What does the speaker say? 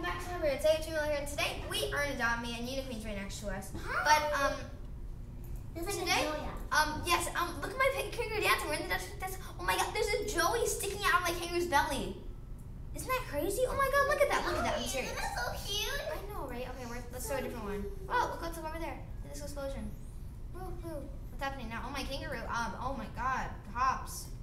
back to my Today here. Today we are in Adopt Me and Unicorn's right next to us. But today, yes, look at my kangaroo dancing. We're in the Dutch desk. Oh my god, there's a Joey sticking out of my kangaroo's belly. Isn't that crazy? Oh my god, look at that, look at that. I'm serious. Isn't that so cute? I know, right? Okay, let's throw a different one. Oh, look what's over there. This explosion. Woo-hoo. What's happening now? Oh my kangaroo. Oh my god, hops.